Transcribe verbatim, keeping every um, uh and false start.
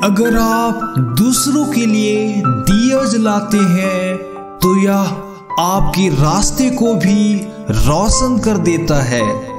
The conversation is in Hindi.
अगर आप दूसरों के लिए दिया जलाते हैं तो यह आपके रास्ते को भी रोशन कर देता है।